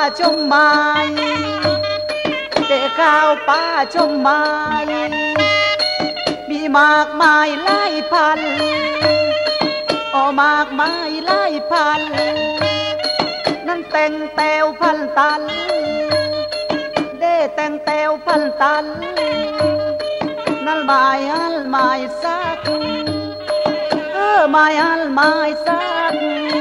ชมไม้แต่ข้าวป่าชมไม้มีมากมายหลายพันมากมายหลายพันนั่นแต่งแตวพันตันได้แต่งแตวพันตันนั่นหมายอันหมายสักหมายอันหมายสัก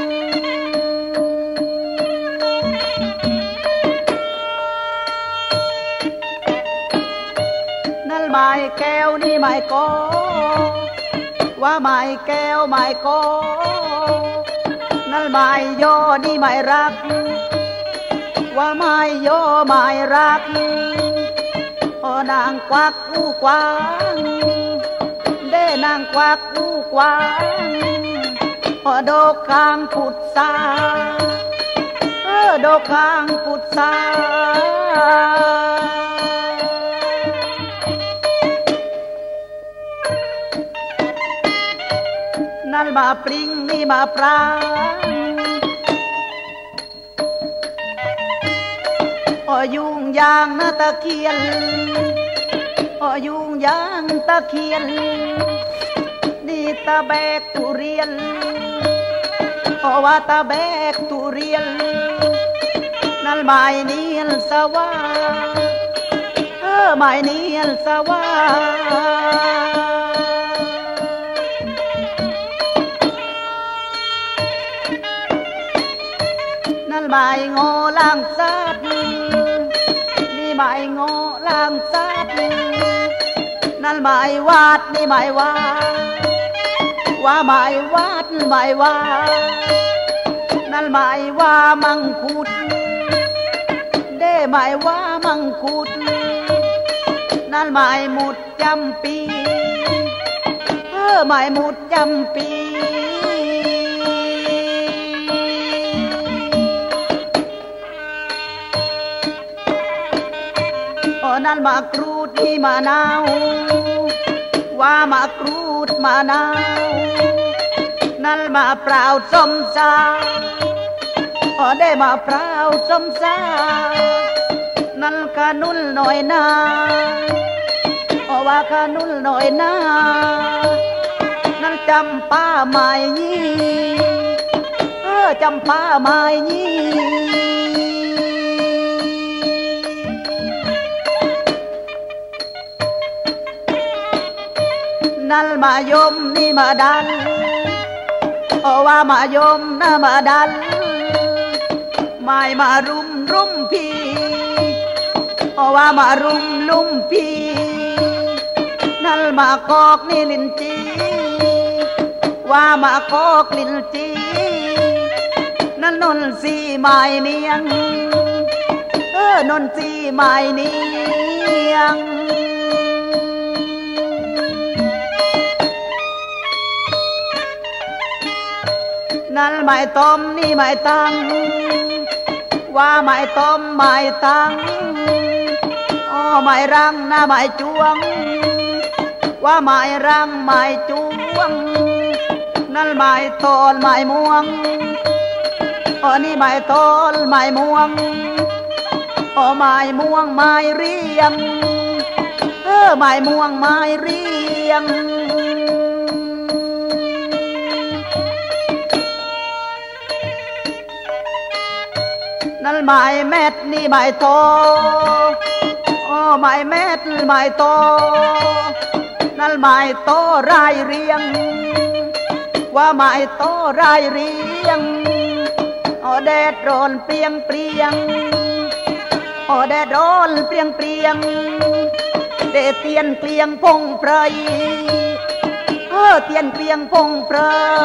นั่นหมายแก้วนี่หมายกอว่าหมายแก้วหมายกอนั่นหมายโยนี่หมายรักว่าหมายโยหมายรักนางกวักอู้กวางได้นางกวักอู้กวางดอกคางพุทธาดอกคางพุทธานั่นมาปริงนี่มาปรางยุงยางนะตะเคียนยุงยางตะเคียนนี่ตะแบกทุเรียนว่าตะแบกทุเรียนนั่นหมายเนียนสว่าหมายเนียนสว่านั่นหมายงอล่างซัดนี่หมายงอล่างซัดนั่นหมายวาดนี่หมายวาว่าหมายวาดหมายวานั่นหมายว่ามังคุดได้หมายว่ามังคุดนั่นหมายหมุดจำปีหมายหมุดจำปีนั่นมากรูดที่มะนาวว่ามากรูดมะนาวนั่นมาเปล่าส้มซาได้มาเปล่าส้มซานั่นขนุนหน่อยนาว่าขนุนหน่อยนานั่นจำป้าไม้ยี่จำป้าไม้ยี่นั่นมายมนี่มาดันว่ามายมนะมาดันไม่มารุมพี่ว่ามารุมพี่นั่นมากอกนี่ลินจีว่ามากอกลินจีนั่นนนสีไม้เนียงนนสีไม้เนียงนั่นไม้ต้มนี่ไม้ตังว่าไม้ต้มไม้ตังไม้รังนะไม้จวงว่าไม้รังไม้จวงนั่นไม้ตอลไม้ม่วงนี่ไม้ตอลไม้ม่วงไม้ม่วงไม้เรียงไม้ม่วงไม้เรียงนั่นหมายเม็ดนี่หมายโตหมายเม็ดหมายโตนั่นหมายโตรายเรียงว่าหมายโตรายเรียงแดดร้อนเปรียงเปรียงแดดร้อนเปรียงเปรียงเดเตียนเปลียงพงไพรเตียนเปลียงพงไพร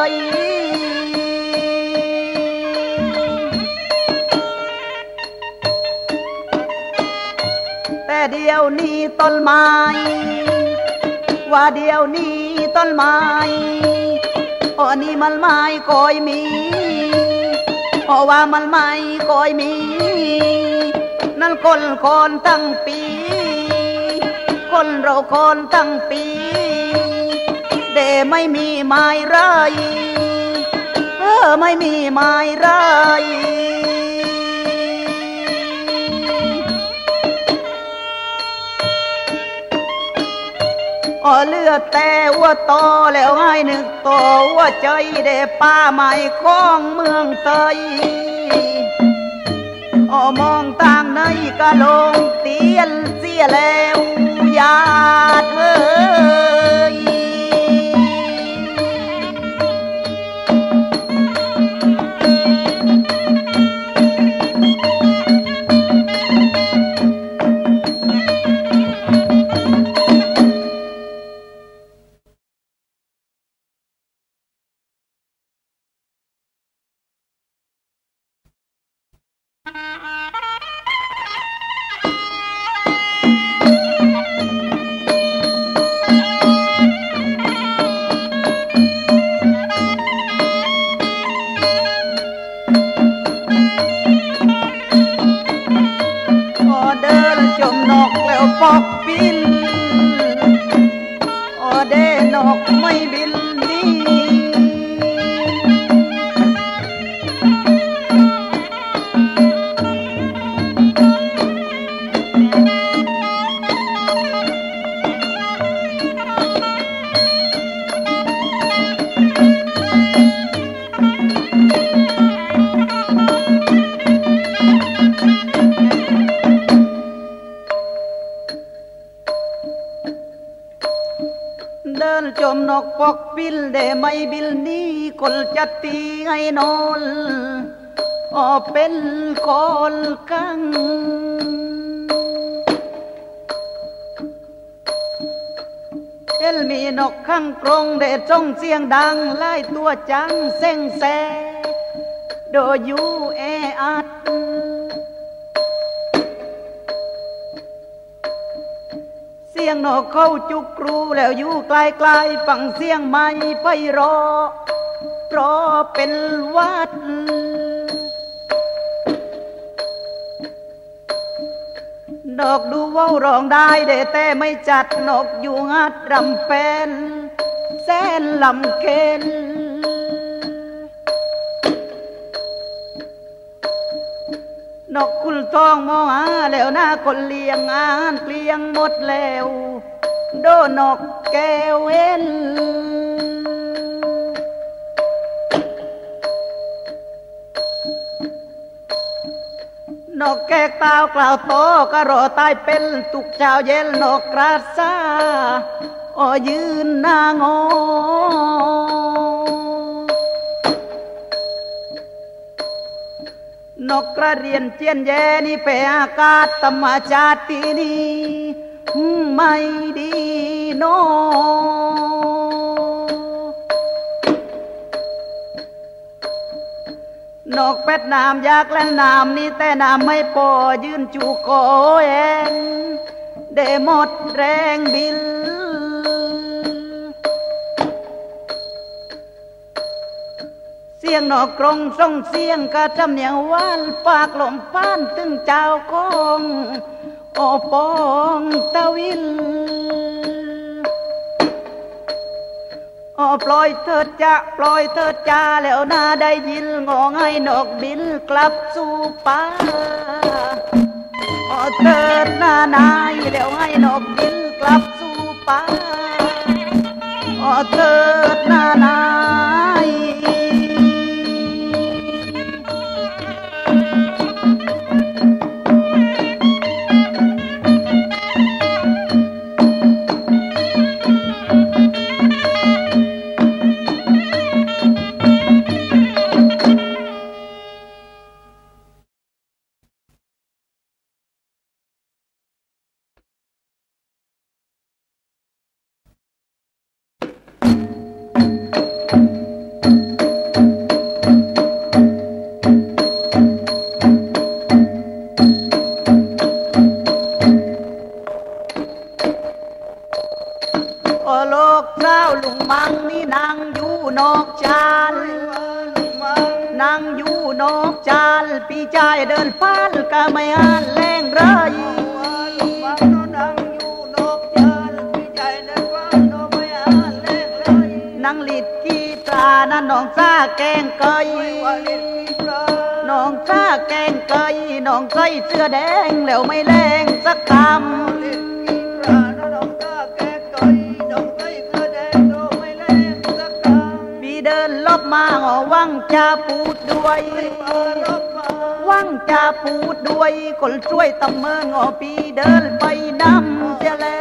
แต่เดียวนี้ต้นไม้ว่าเดียวนี้ต้นไม้นี่มันไม้คอยมีว่ามันไม้คอยมีนั่นคนตั้งปีคนเราคนตั้งปีเดไม่มีไม้ไรไม่มีไม้ไรเลือดแต่ว่าโตแล้วให้นึกโตว่าใจเดป้าใหม่ของเมืองไทยมองต่างในกะลงเตียนเสียแล้วญาติเอ้ยปอกบินเดนกไม่บินนี้เดินจมนกปอกบินเดไม่บินนี้คนจะตีให้นอนเป็นคนกังมีนกข้างกรงเดจงเสียงดังไล่ตัวจังเส้งแสโดยอยู่แออัดเสียงนกเข้าจุกรูแล้วอยู่ไกลๆฟังเสียงไม่ไปรอเป็นวัดนกดูว่าวร้องได้แต่ไม่จัดนกอยู่งัดรำเป็นแสนลำเค็นนกคุลทองมองหาแล้วหน้าคนเลี้ยงอาหารเปลี่ยงหมดแล้วโดนกแก้วเห็นนกแก้กตาวกล่าวโตก็รอตายเป็นตุกเจ้าเย็นนกกราซายืนหน้างอนกกระเรียนเจียนแย่นี่เปอากาศธรรมชาตินี้ไม่ดีโนนกเป็ดน้ำอยากเล่นน้ำนี่แต่น้ำไม่พอยืนจูโกเองได้หมดแรงบินเสียงนกกรงส่งเสียงกระจำเนียงหวานปากลมพานตึงเจ้าของปองตะวินปล่อยเถิดจะปล่อยเถิดจ้าแล้วน่าได้ยินงอให้นกบินกลับสู่ป่าเถิดหน้านายแล้วให้นกบินกลับสู่ป่าเถิดหน้านายโลกเจ้าลุงมังนี่นางอยู่นอกจานนางอยู่นอกจานปีใจเดินพานก็ไม่อ่านแรงไรนางลิดกีตานั่นน้องซาแกงเกยน้องซาแกงเกยน้องใส่เสื้อแดงแล้วไม่แรงสักคำนลบมาวังจะปูดด้วยวังจะปูดด้วยคนช่วยตำเมิงปีเดินไปนำเจแล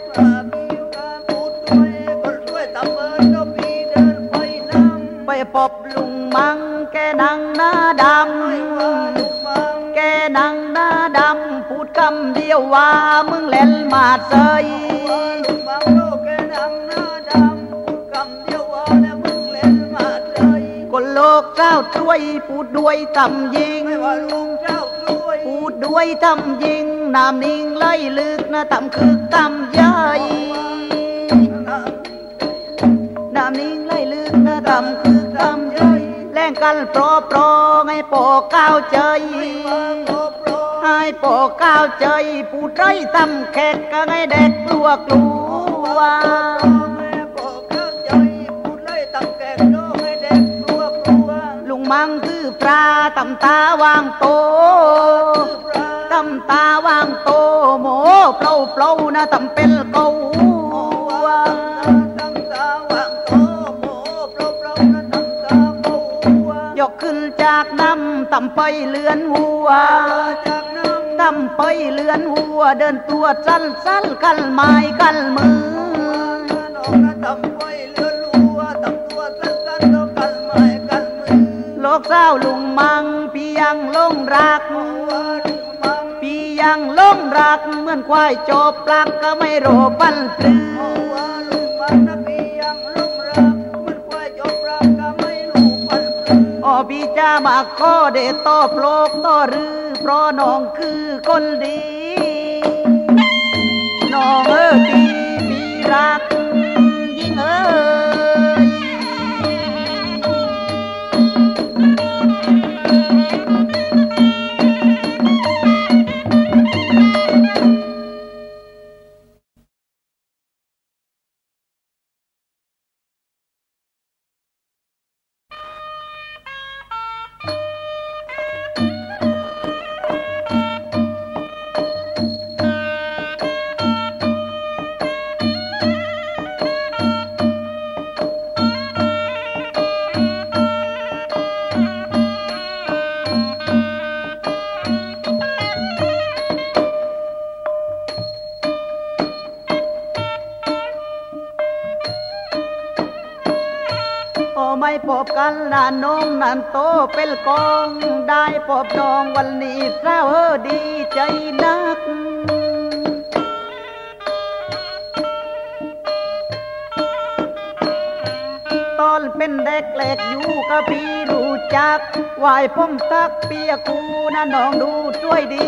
ไปพบลุงมังแกนังหน้าดำแกนังหน้าดำพูดคำเดียวว่ามึงเล่นมาเซยลุงมังโลแกนังหน้าดำพูดคำเดียวว่าแล้วมึงเล่นมาเซยคนโลกเจ้าช่วยพูดด้วยตำยิงไม่ว่าลุงเจ้าช่วยพูดด้วยตำยิงน้ำนิ่งไล่ลึกนะตำคือตำใหญ่น้ำนิ่งไล่ลึกนะตำคือตำใหญ่แล่งกันโปรให้โปก้าวเจยให้โปก้าวเจยพูดไรตำแขกก็ให้เด็กกลัวลุงมังตื้อปลาตำตาวางโตตำตาวางโตโหมเปล่านะตำเป็นเกายกขึ้นจากน้ำตำไปเลือนหัวตำไปเลือนหัวเดินตัวสั้นกันไม้กันมือตำไปเลือนหัวตำตัวสั้นกันไม้กันมือโลกเศร้าลุงมังพี่ยังลงรักพี่ยังลงรักเหมือนควายจบปลักก็ไม่โรปันปลือพี่จะมาขอเดตต่อโปรกต่อรือเพราะน้องคือคนดีน้องดีพี่รักยิ่งไม่พบกันนานนมนานโตเป็นกองได้พบน้องวันนี้เศร้าดีใจนักตอนเป็นเด็กเล็กอยู่กับพี่รู้จักวายผมตักเปียกูนะน้องดูช่วยดี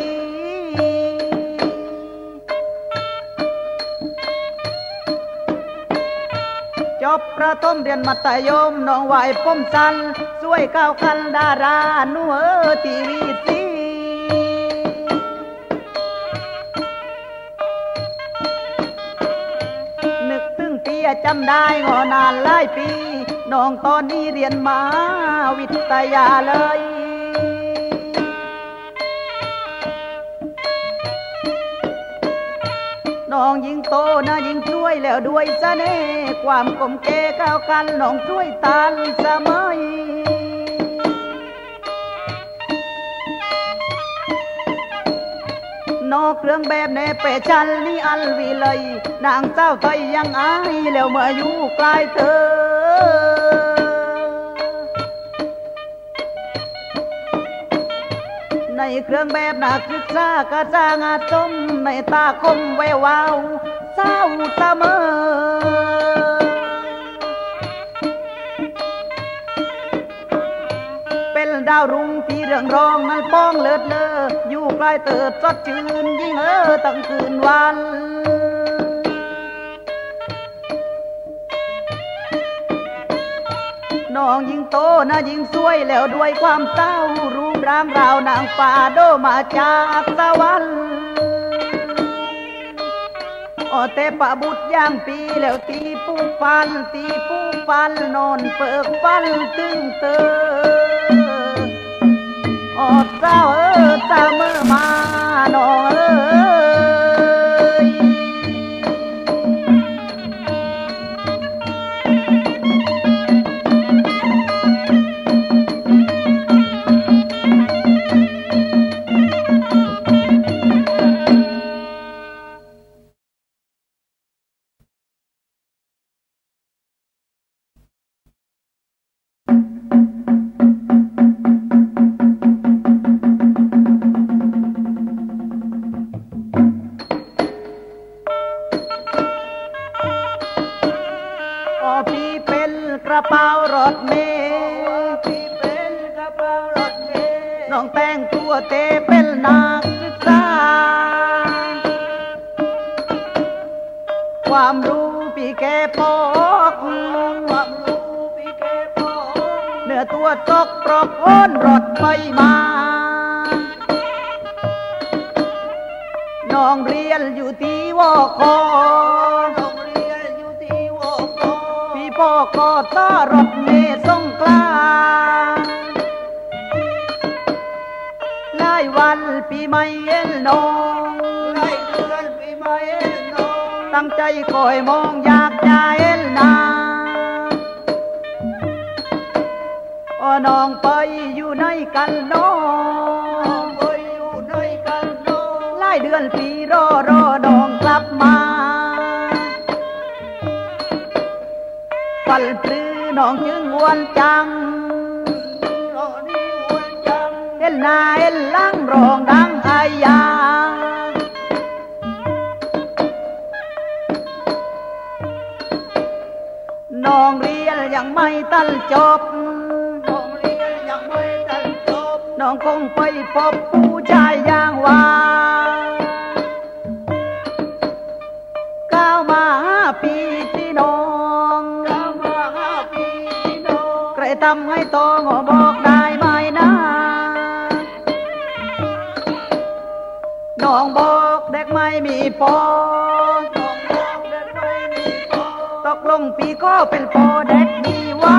จบประถมเรียนมัธยมน้องไหวผมสันสวยก้าวคันดาราหนูทีวีซีนึกถึงปีจำได้งอนานหลายปีน้องตอนนี้เรียนมหาวิทยาเลยน้องยิ่งโตนะยิ่งช่วยแล้วด้วยเสน่ห์ความกลมเกล้ก้าวกันน้องช่วยตันเสมอนอกเครื่องแบบในเปชันนี่อันวิเลยนางเจ้าไทยยังอายแล้วเมื่ออยู่ใกล้เธอในเครื่องแบบนักศึกษากระจางอาจมในตาคมแวววาวเศร้าเสมอเป็นดาวรุ่งที่เรื่องรองนั้นป้องเลิศเลออยู่ใกล้เติดสดชื่นยิ่งตั้งคืนวันน้องยิ่งโตนะยิ่งสวยแล้วด้วยความเศร้ารูปร่างราวนางฟ้าโดมาจากสวรรค์เตปะบุตรย่างปีแล้วตีผู้ฟันนอนเปิกฟันตึงเตอเจ้าเจ้าเมื่อมาน้องกระเป๋ารถเมล์พี่เป็นกระเป๋ารถเมล์น้องแต่งตัวเตเป็นนักศึกษาความรู้พี่แกปอกความรู้พี่แกปอกเนื้อตัวตกปรกโอนรถไปมาน้องเรียนอยู่ที่วคน้องเรียนอยู่ที่วคพี่พ่อก็ต้ารถเมล์สงขลาหลายวันพี่ไม่เห็นน้องหลายเดือนพี่ไม่เห็นน้องตั้งใจคอยมองอยากจะเห็นหน้าน้องไปอยู่ในกันน้องไปอยู่ในกันน้องหลายเดือนปีรอน้องกลับมาฝันปลื้อน้องจึงวนจังเห็นหน้าเห็นหลังร้องดังอายาน้องเรียนยังไม่ตันจบน้องเรียนยังไม่ตันจบน้องคงไปพบผู้ชายอย่างว่าก้าวมา5 ปีที่น้องก้าวมา5 ปีที่น้องใครทำให้ตองบอกได้ไหมนะน้องบอกเด็กไม่มีพอน้องบอกเด็กไม่มีพอตกลงปีก็เป็นพอเด็กดีว่า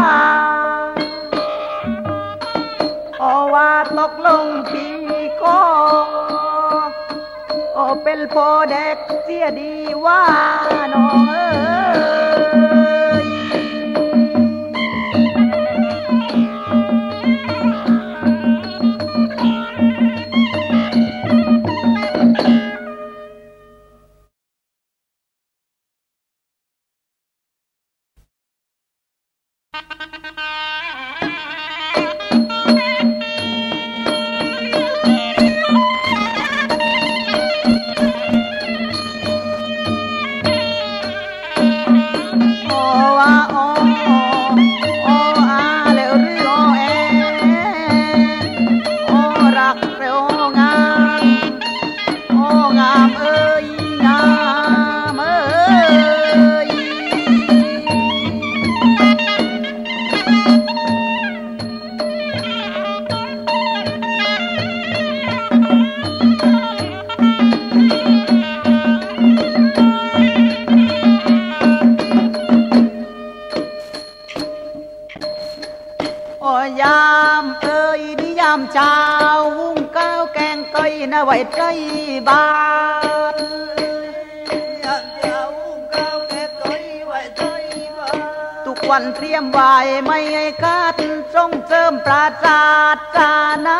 ว่าตกลงปีก็เป็นพอเด็กเสียดีว่าน้องเอ้ยยามนิยามเช้าหุงข้าวแกงไก่นะไว้ใจบ้านยามเช้าหุงข้าวแกงไก่ไว้ใจบ้านทุกวันเตรียมไว้ไม่ให้ขาดส่งเสริมปราศาสตร์นา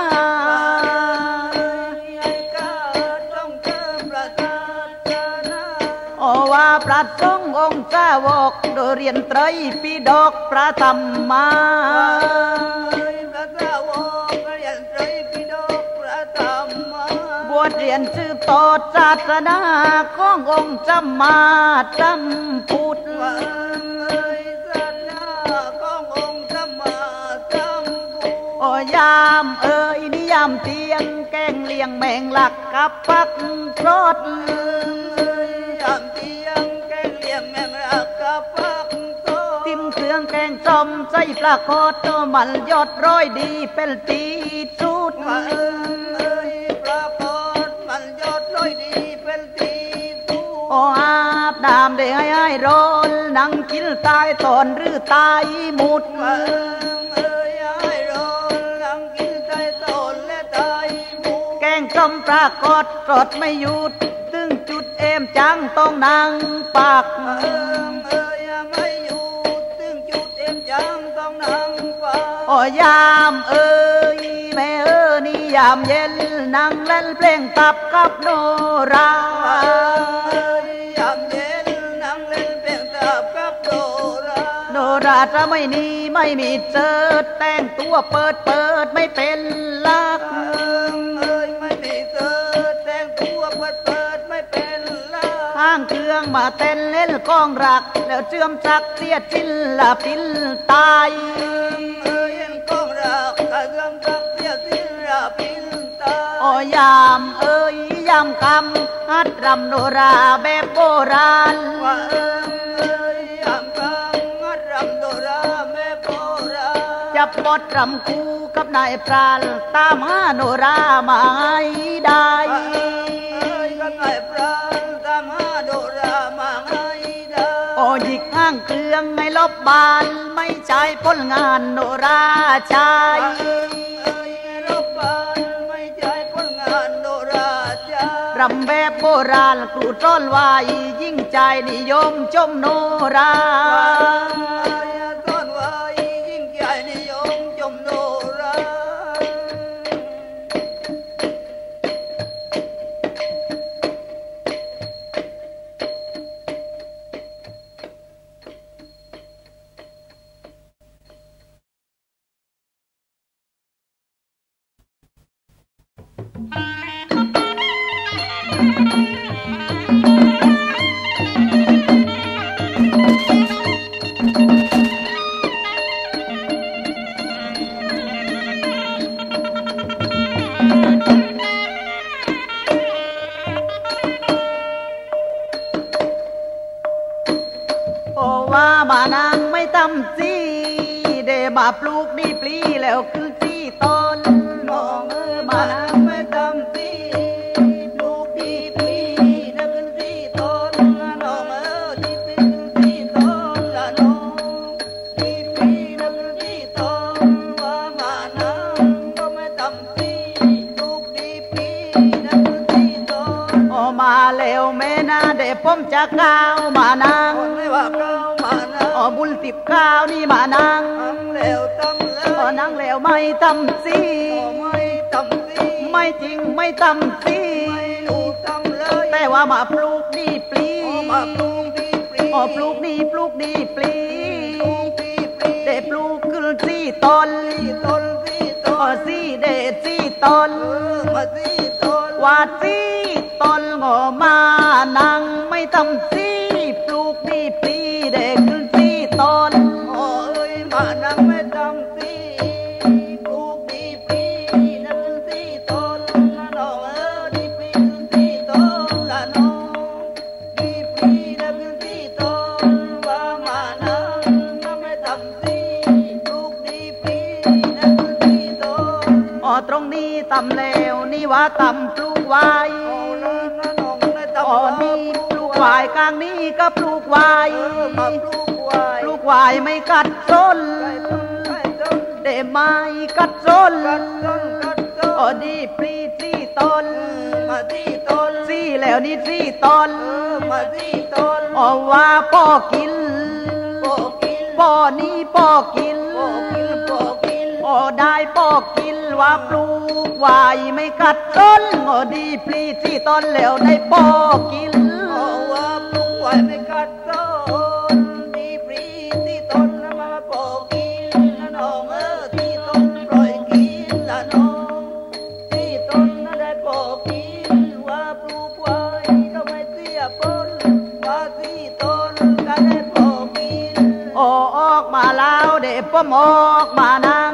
ว่าพระสงฆ์องค์สาวกโดยเรียนไตรปิฎกพระธรรมาพระสาวกเรียนไตรปิฎกพระธรรมาบวชเรียนสืบต่อศาสนาขององค์สัมมาสัมพุทธศาสนาขององค์สัมมาสัมพุทธยามนิยามเตียงแกงเลี้ยงแมงลักกับปักสดติมเครื่องแกงส้มใส่ปลาโคตรมันยอดร้อยดีเป็นตีสุดปลาโคตรมันยอดร้อยดีเป็นตีสุดอาบน้ำได้ให้ร้อนนั่งกินตายตอนหรือตายหมุดให้ร้อนนั่งกินตายตอนและตายหมุดแกงส้มปลาโคตรสดไม่หยุดตึงจุดเอ็มจังต้องนั่งปากไม่อยู่ตึงจุดเอ็มจังต้องนั่งปากยามแม่นี่ยามเย็นนั่งเล่นเพลงตับกับโนรายามเย็นนั่งเล่นเพลงตับกับโนราจะไม่นี่ไม่มีเจอแต่งตัวเปิดไม่เป็นลักไม่มีเจอแต่งตัวเปิดไม่เป็นลักข้างเครื่องมาเต้นเล่นกองรักแล้วเชื่อมจักเสียศิลปินตายเล่นกองรักแต่เชื่อมจักเสียศิลปินตายโอยามยามคำฮัดรำโนราแบบโบราณว่ายามคำฮัดรำโนราแบบโบราณจับบทรำคู่กับนายพรานตามหาโนรามาให้ได้กับนายพรานตามหาโนรามาให้ได้โอหยิกห้างเครื่องให้ลบบานไม่ใช่ผลงานโนราชายลบบานไม่ใช่ผลงานโนราชายรำแบบโบราณครูต้นวายยิ่งใจนิยมชมโนราต้นวายยิ่งใจนิยมชมโนรามานังไม่ทำสิเดมาปลูกดีปลีแล้วคือที่ต้นน้องมานังไม่ทำสิปลูกดีปลีแล้วคือที่ต้นน้องดีปลีคือที่ต้นละน้องดีปลีแล้วคือที่ต้นว่ามานังก็ไม่ทำสิปลูกดีปลีแล้วคือที่ต้นมาแล้วแม่นาเดผมจะก้าวมานังไม่ว่าก้าวมานังบุญ19นี่มานังแล้วทำเลยนังแล้วไม่ทำสิไม่ทำสิไม่จริงไม่ทำสิไม่รู้ทำเลยแต่ว่ามาปลูกดีปลีมาปลูกดีปลีปลูกดีปลีเดปลูกขึ้นสี่ต้นสี่เดสี่ต้นมาสี่ต้นว่าสี่ต้นงอมานังไม่ทำสิปลูกดีปลีเดขึ้นสี่ต้นมานังไม่ทำสิปลูกดีปลีนั่นขึ้นสี่ต้นน้องดีปลีขึ้นสี่ต้นละน้องดีปลีนั่นขึ้นสี่ต้นว่ามานังไม่ทำสิปลูกดีปลีนั่นขึ้นสี่ต้นตรงนี้ตำแล้วนี่ว่าตำปลูกไว้นี่ปลูกไว้กลางนี้ก็ปลูกไว้ปลูกไว้ไม่กัดต้นเดไม่กัดต้นดีปลีสี่ต้นมาสี่ต้นสี่แล้วนี่สี่ต้นมาสี่ต้นว่าพ่อกินพ่อนี่พ่อกินได้พ่อกินว่าปลูกไว้ไม่กัดต้นดีปลีสี่ต้นแล้วได้พ่อกินว่าปลูกไว้ไม่กัดต้นดีปลีสี่ต้นมาปลูกกินน้องสี่ต้นปล่อยกินละน้องสี่ต้นได้ปลูกกินว่าปลูกไว้ก็ไม่เสียผลว่าสี่ต้นก็ได้ปลูกกินออกมาแล้วเด็กพ่อมออกมานั่ง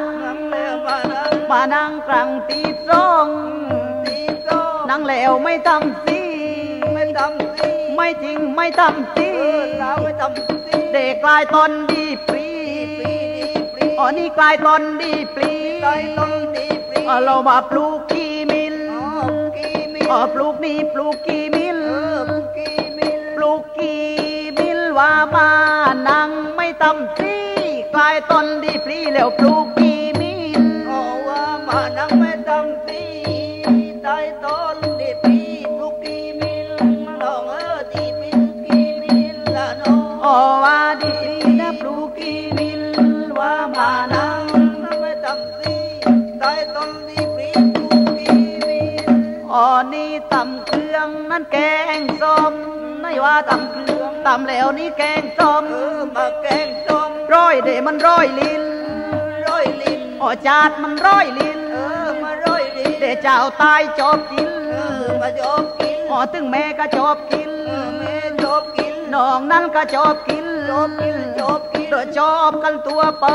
กลางตีร้องนั่งแล้วไม่ทำสิไม่จริงไม่ทำสิเด็กกลายตอนดีปลีนี่กลายตอนดีปลีเรามาปลูกกีมิลปลูกนี่ปลูกกีมิลปลูกกีมิลว่ามานั่งไม่ทำสิกลายตอนดีปลีแล้วปลูกกีมิลว่ามานั่งไม่ทำสิตายตอนดีปลีปลูกกีมิลน้องดีปลีกีมิลละน้องว่าดีปลีนะปลูกกีมิลว่ามานั่งไม่ทำสิตายตอนดีปลีปลูกกีมิลนี่ตำเครื่องนั่นแกงส้มไม่ว่าตำเครื่องตำแล้วนี่แกงส้มมาแกงส้มร้อยเดมันร้อยลิ้นจาดมันร้อยลิ้นมาร้อยลิ้นเดเจ้าตายจอบกินมาจอบกินถึงแม่ก็จอบกินแม่จอบกินน้องนั้นก็ชอบกินโดยชอบกันตัวไป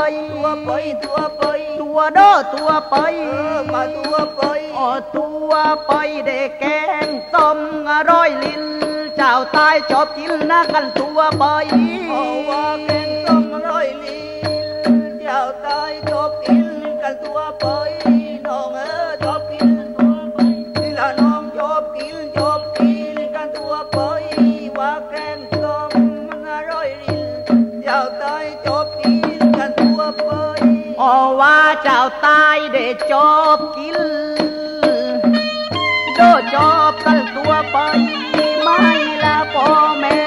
ตัวโดตัวไปมาตัวไปตัวไปเด็กแกงต้มอร่อยลิ้นเจ้าตายชอบกินนะกันตัวไปว่าแกงต้มอร่อยลิ้นเจ้าตายชอบกินกันตัวไปน้องชอบกินตัวไปนี่ละน้องชอบกินกันตัวไปว่าแกงต้มมันอร่อยลิ้นเจ้าตายชอบกินกันตัวไปว่าเจ้าตายได้ชอบกินโดชอบกันตัวไปไม่ละพ่อแม่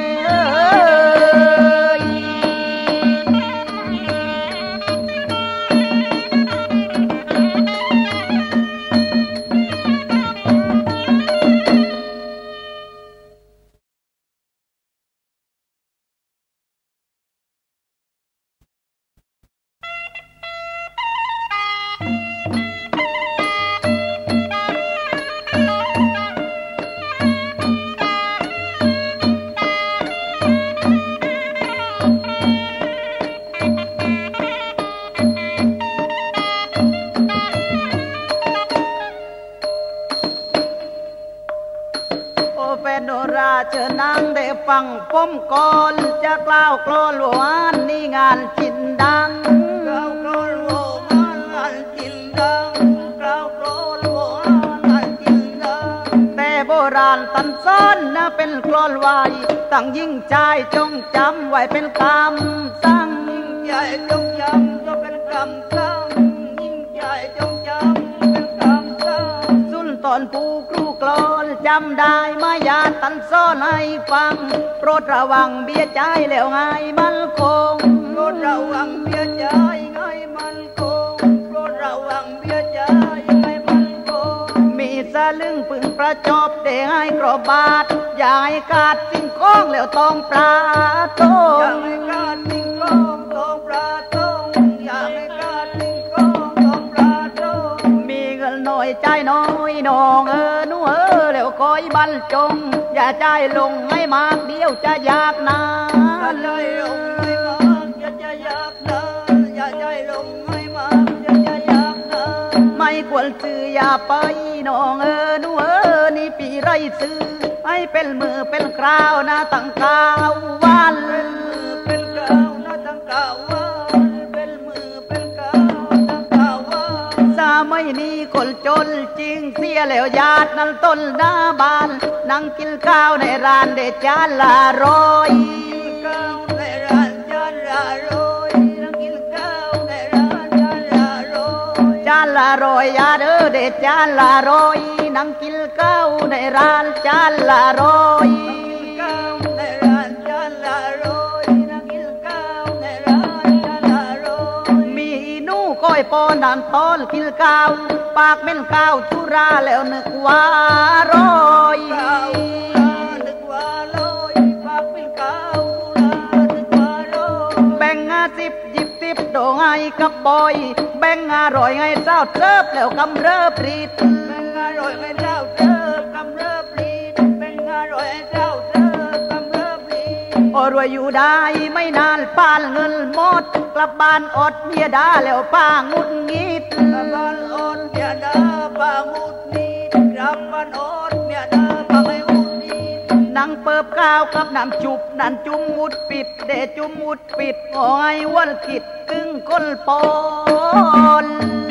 เจอนางได้ฟังป้มก่อนจะกล่าวกลอนหวานนี่งานจินดังกล่าวกลอนหวานจินดังกล่าวกลอนหวานจินดังแต่โบราณตันซ้อนนะเป็นกลอนไว้ตั้งยิ่งใจจงจำไว้เป็นคำสั่งยิ่งใจจงจำก็เป็นคำสั่งยิ่งใจจงจำเป็นคำสั่งสุนตอนปูครูกลอนจำได้มาญาติตันซ้อนให้ฟังโปรดระวังเบี้ยใจแล้วไงมันคงโปรดระวังเบี้ยใจไงมันคงโปรดระวังเบี้ยใจไงมันคงมีสลึงปึงประจบได้ให้กรอบบาทอย่าให้ขาดสิ่งของแล้วต้องปลาโตอย่าให้ขาดสิ่งของต้องปลาโตอย่าให้ขาดสิ่งของต้องปลาโตมีเงินน้อยใจน้อยน้องหนูแล้วคอยบรรจงอย่าใจลงให้มากเดียวจะยากนานใจลงให้มากจะยากนานอย่าใจลงให้มากจะยากนานไม่ควรซื้ออย่าไปน้องหนูนี่ปีไรซื้อให้เป็นมือเป็นคราวนะตั้งกาววันเป็นคราวนะตั้งกาววันเป็นมือเป็นคราวตั้งกาววันสาไม่นี้คนจนจริงเสียแล้วญาตินั้นต้นหน้าบ้านนั่งกินข้าวในร้านเด็ดจานละร้อยข้าวในร้านจานละร้อยนั่งกินข้าวในร้านจานละร้อยจานละร้อยยาเด้อเด็ดจานละร้อยนั่งกินข้าวในร้านจานละร้อยข้าวในร้านจานละร้อยนั่งกินข้าวในร้านจานละร้อยมีนูก้อยปอนดันตอนกินข้าวปากเม่นข้าวสุราแล้วนึกว่าร้อยนึกว่าร้อยปากเป็นข้าวสุรานึกว่าร้อยแบ่ง10 20โดงไงกับบอยแบ่งอร่อยไงเจ้าเทิบแล้วกำเริบรีดแบ่งอร่อยไงเจ้าเทิบกำเริบรีดแบ่งอร่อยไงเจ้าเทิบกำเริบรีดรวยอยู่ได้ไม่นานป้านเงินหมดกลับบ้านอดเมียด่าแล้วป้างุดงิดกลับบ้านอดเมียด่าป้างุดงิดกลับบ้านอดเมียด่าป้าไม่งุดงิดนั่งเปิบข้าวกับน้ำจุบนั่นจุ่มมุดปิดเดจุ่มมุดปิดหอยวันกิดกึ่งก้นปอน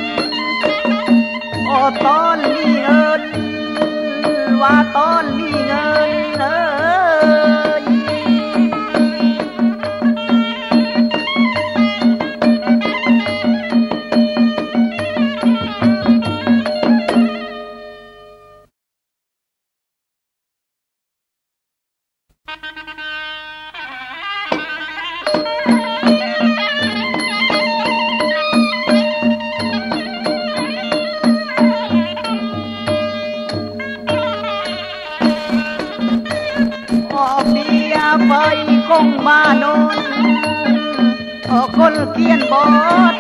ตอนมีเงินว่าตอนมีเงินไปคงมาโนนคนเขียนบท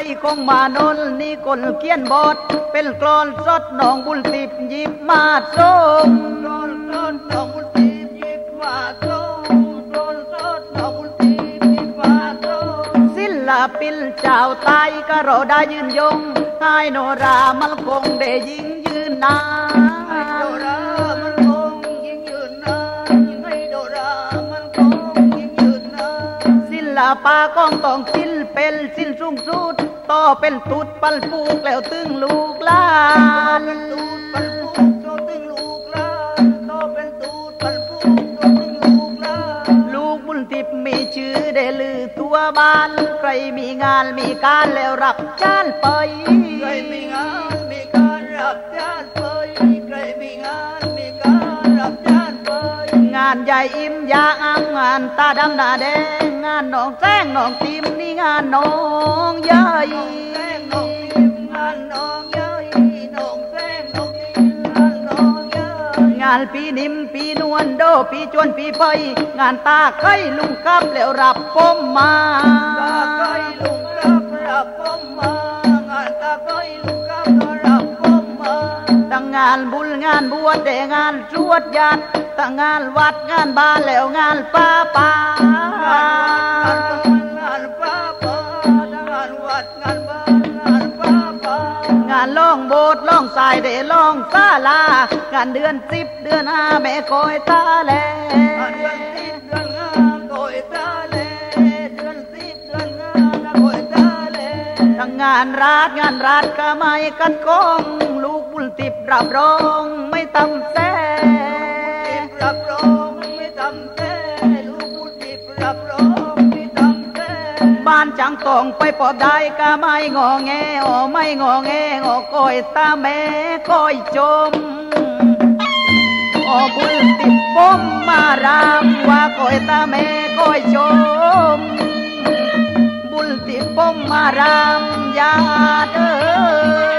คงมานนนี่คนเขียนบทเป็นกลอนสดน้องบุญติบหยิบมาส้มกลอนสดน้องบุญติบหยิบมาส้มกลอนสดน้องบุญติบหยิบมาส้มศิลปินเจ้าไตก็เราได้ยืนยงให้โนรามันคงได้ยิ่งยืนนานให้โนรามันคงยิ่งยืนนานให้โนรามันคงยิ่งยืนนานศิลปะก้องต้องศิลเป็นศิลสูงสุดต่อเป็นตุดปันปูกแล้วตึงลูกหลานตูดปันปูกโตตึงลูกหลานต่อเป็นตูดปันปูกโตตึงลูกหลานลูกบุญทิพย์มีชื่อได้ลือตัวบ้านใครมีงานมีการแล้วรับจ้านไปใครมีงานมีการรับจ้านไปใครมีงานมีการรับจ้านไปงานใหญ่อิ่มยาอ้างงานตาดำหน้าแดงงานน้องแจ้งน้องติมนี่งานน้องใหญ่แจ้งน้องติมงานน้องใหญ่น้องแจ้งน้องติมงานน้องใหญ่งานปีนิ่มปีนวลโดปีจวนปีไปงานตาไข่ลุงกับแล้วรับป้มมาตาไข่ลุงกับรับป้มมางานตาไข่ลุงกับรับป้มมาตั้งงานบุญงานบวชแต่งานชวดยัดตั้งงานวัดงานบ้านแล้วงานป้าป่างานป้าป่างานวัดงานบ้านงานป้าป่างานล่องโบสถ์ล่องสายเดล่องศาลางานเดือน10เดือน5แม่คอยตาแลเดือน10เดือน5คอยตาแลเดือน10เดือน5คอยตาแลทั้งงานรัฐก็ไม่กันกองลูกบุญติบรับรองไม่ตำแซ่รับรองไม่ตำแซ่ลูกบุญติบรับรองไม่ตำแซ่บ้านจังตองไปปอบได้ก็ไม่งอแงไม่งอแงคอยตาแม่คอยจมบุญติบป้มมารามว่าคอยตาแม่คอยชมบุญติบป้มมารามญาติ